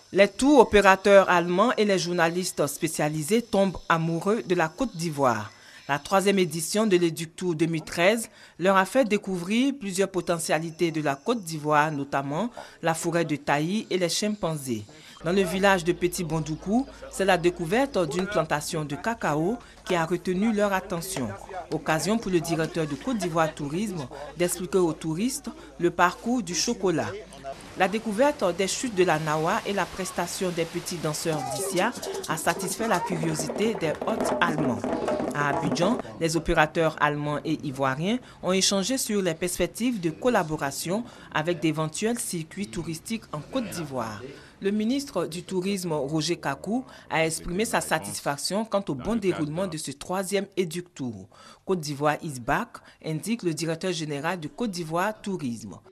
Les tours opérateurs allemands et les journalistes spécialisés tombent amoureux de la Côte d'Ivoire. La troisième édition de l'Éduc-Tour 2013 leur a fait découvrir plusieurs potentialités de la Côte d'Ivoire, notamment la forêt de Taï et les chimpanzés. Dans le village de Petit Bondoukou, c'est la découverte d'une plantation de cacao qui a retenu leur attention. Occasion pour le directeur de Côte d'Ivoire Tourisme d'expliquer aux touristes le parcours du chocolat. La découverte des chutes de la Nawa et la prestation des petits danseurs d'Issia a satisfait la curiosité des hôtes allemands. À Abidjan, les opérateurs allemands et ivoiriens ont échangé sur les perspectives de collaboration avec d'éventuels circuits touristiques en Côte d'Ivoire. Le ministre du Tourisme, Roger Kakou, a exprimé sa satisfaction quant au bon déroulement de ce troisième Éduc-Tour. Côte d'Ivoire is back, indique le directeur général de Côte d'Ivoire Tourisme.